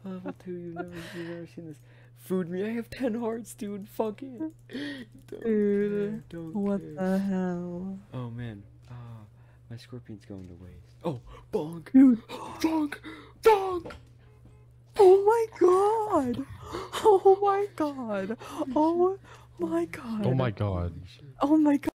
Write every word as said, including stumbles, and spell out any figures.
Level two, you've never, you've never seen this. Food me, I have ten hearts, dude. Fuck it. Don't Dude, care, don't what care. the hell? Oh man, ah, my scorpion's going to waste. Oh, bonk, Dude, bonk, bonk. oh my god! Oh my god! Oh my god! Oh my god. Oh my god!